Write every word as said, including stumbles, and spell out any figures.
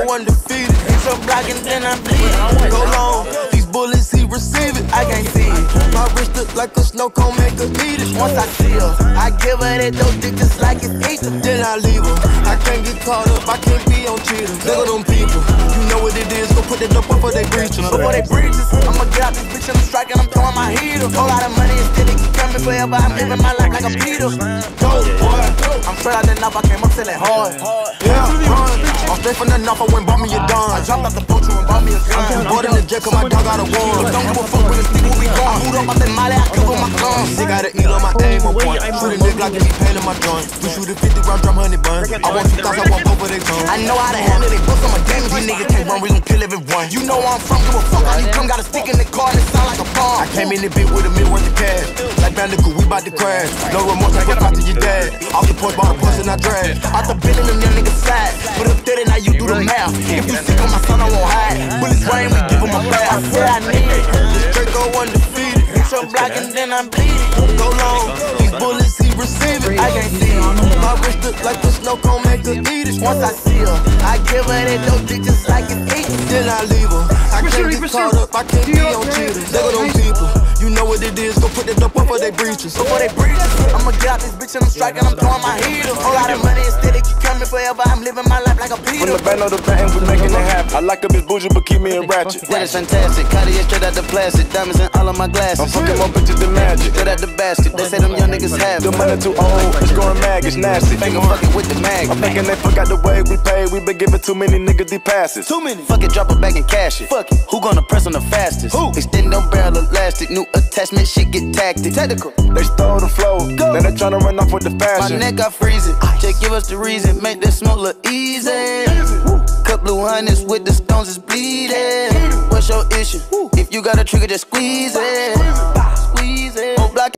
go undefeated. Hit your block and then I bleed. Go long, these bullets he receive it. I can't see it. My wrist look like a snow cone, make her eat it. Once I see her, I give her that dope dick just like it's ether. Then I leave her. I can't get caught up, I can't be on cheaters. Look at them people, you know what it is. Go put that up before they breach us. Before they breach us, I'ma get out this bitch and I'm striking, I'm throwing my heater. Whole lot of money and still it keep coming forever. I'm living my life like a Peter. Dope boy, I'm straight out the knife, I came up selling hard. Yeah, run. I'm straight from the knife, I went bought me a gun. I dropped out the poacher and bought me a gun. I'm bought in the jet cause my dog got a warrant. Don't give a fuck with this nigga, we gone. I moved up out that molly, I cover my guns. They got an E on my aim on point. Shoot a nigga like give me pain in my joint. We shoot a fifty round drum honey bun. I want two thousand, I want both of they tongues. I know how to handle it, bust on my damage. These niggas can't run, we gon' kill everyone. You know where I'm from, give a fuck how you come. Got a stick in the car and it sound like a bomb. I came in the bit with a mil worth of cash. Like Bandicoot, we bout to crash. No remorse, I fuck out to your dad. Off the porch, bought a push and I drag. Out the building, them young niggas slide. Put up thirty, now you do the math. If you sick on my son, I won't hide. Bullets rain, we give him a bath. I said I need it. This straight go undefeated. Hit your block and then I bleed it. Go long, these bullets he receive it. I can't see it. My wrist look like the snow cone, make her eat it. Once I see her, I give her that dope dick just like it's eat. Then I leave her. I can't get caught up, I can't be on cheaters. Look at them people, you know what it is. Go put that dope before they breach us. Before they breach us, I'ma get out this bitch and I'm striking, I'm throwing my heater. Whole lot of money and still it keep coming forever. I'm living my life like a Peter. From the band of the band, we making it happen. I like a bitch bougie, but keep me in ratchet. That is fantastic. Cartier straight out the plastic. Diamonds in all of my glasses. I'm fucking more bitches than magic. Straight out the basket. They say them young niggas have the money too old, it's going mag, it's nasty. Finger fucking with the mag. I'm thinking they forgot the way we pay. We been giving too many niggas these passes. Too many. Fuck it, drop it back and cash it. Fuck it. Who gonna press on the fastest? Who? Extend them barrel elastic. New attachment, shit get tactic. Technical. They stole the flow. Go. Now they tryna run off with the fashion. My neck got freezing. Just give us the reason. Make that smoke look easy. easy. Cut blue hundreds with the stones is bleeding. What's your issue? Woo. If you got a trigger, just squeeze it.